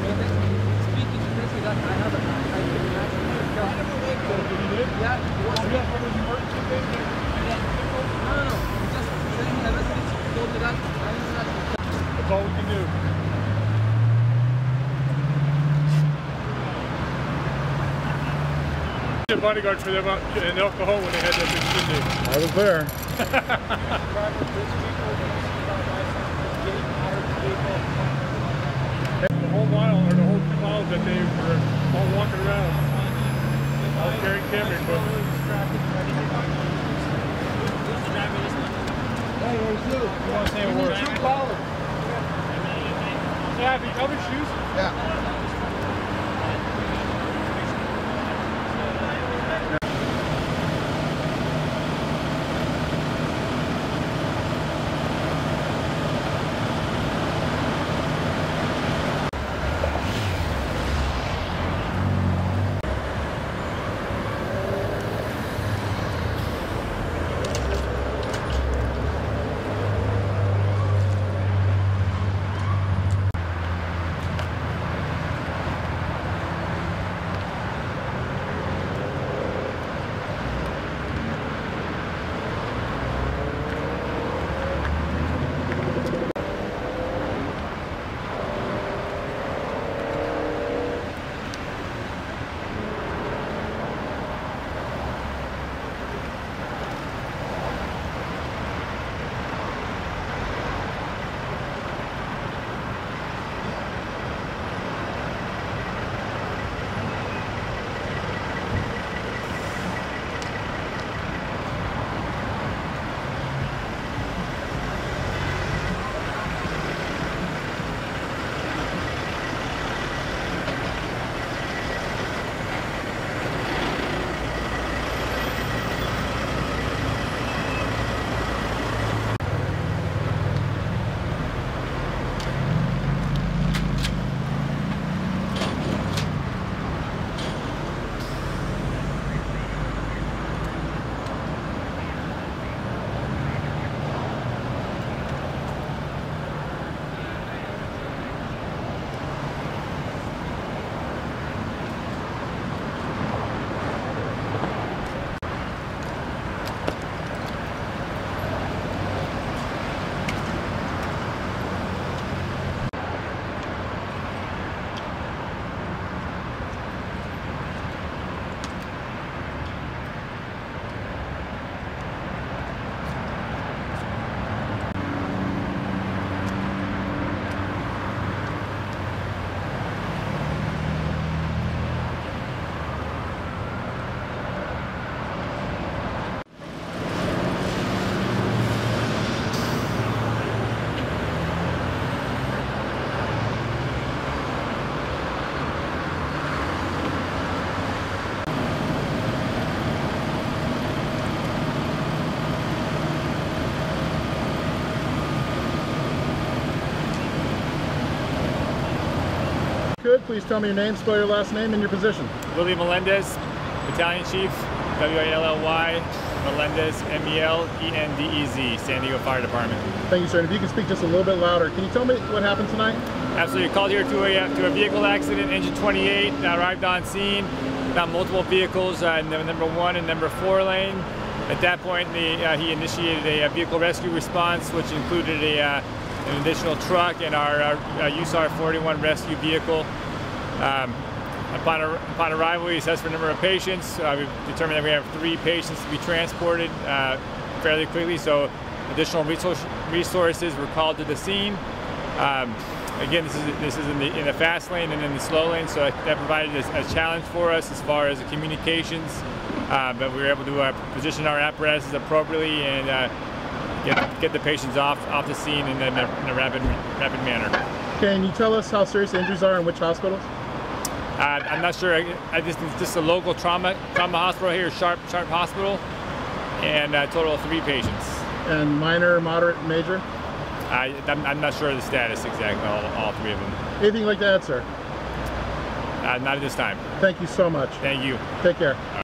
Speaking to this, I have a yeah. No. Just saying everything. Told me that. That's all we can do. A bodyguard for them out in alcohol when they had that big shindig. I was there. The whole mile, or the whole 2 miles that they were all walking around, all carrying camera equipment. Hey, where's Lou? You want to say a word? Yeah, have you covered shoes? Yeah. Please tell me your name, spell your last name, and your position. William Melendez, Battalion Chief, W-I-L-L-Y, Melendez, M-E-L-E-N-D-E-Z, San Diego Fire Department. Thank you, sir. And if you can speak just a little bit louder, can you tell me what happened tonight? Absolutely. Called here to a vehicle accident, engine 28, arrived on scene, found multiple vehicles in the number 1 and number 4 lane. At that point, he initiated a vehicle rescue response, which included an additional truck and our USAR 41 rescue vehicle. Upon arrival, we assessed for a number of patients. We've determined that we have 3 patients to be transported fairly quickly, so additional resources were called to the scene. Again, this is in the fast lane and in the slow lane, so that provided a challenge for us as far as the communications, but we were able to position our apparatuses appropriately and get the patients off the scene in a rapid manner. Can you tell us how serious the injuries are and which hospitals? I'm not sure. It's just a local trauma hospital here, Sharp Hospital, and a total of 3 patients. And minor, moderate, major? I'm not sure of the status exactly, all 3 of them. Anything like that, sir? Not at this time. Thank you so much. Thank you. Take care.